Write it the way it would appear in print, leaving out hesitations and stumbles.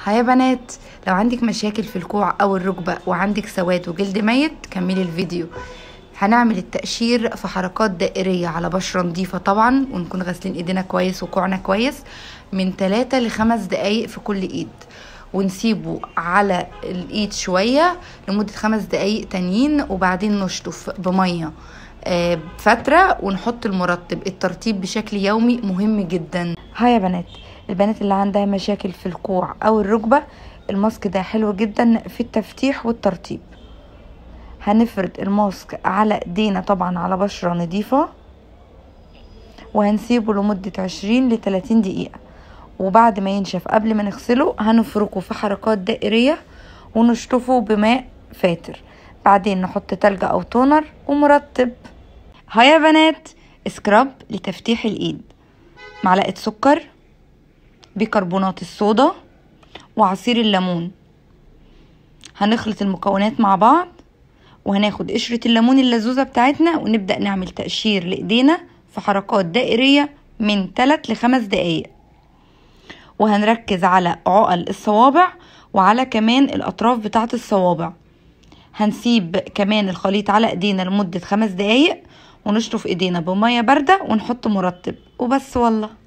هيا بنات، لو عندك مشاكل في الكوع او الركبة وعندك سواد وجلد ميت كملي الفيديو. هنعمل التقشير في حركات دائرية على بشرة نظيفة طبعا، ونكون غاسلين ايدينا كويس وكوعنا كويس من 3 ل 5 دقايق في كل ايد، ونسيبه على الايد شوية لمدة 5 دقايق تانيين، وبعدين نشطف بمية فترة ونحط المرطب. الترطيب بشكل يومي مهم جدا. هيا بنات، البنات اللي عندها مشاكل في الكوع او الركبة، الماسك ده حلو جدا في التفتيح والترطيب. هنفرد الماسك على ايدينا طبعا على بشرة نظيفة، وهنسيبه لمدة 20 ل 30 دقيقة، وبعد ما ينشف قبل ما نغسله هنفركه في حركات دائرية ونشطفه بماء فاتر، بعدين نحط تلج او تونر ومرطب. هيا بنات، سكراب لتفتيح الايد، معلقة سكر، بيكربونات الصودا، وعصير الليمون. هنخلط المكونات مع بعض، وهناخد قشرة الليمون اللزوزة بتاعتنا ونبدأ نعمل تقشير لإيدينا في حركات دائرية من 3 ل 5 دقايق، وهنركز على عقل الصوابع وعلى كمان الأطراف بتاعة الصوابع. هنسيب كمان الخليط على ايدينا لمدة 5 دقايق ونشطف ايدينا بمية باردة ونحط مرطب وبس والله.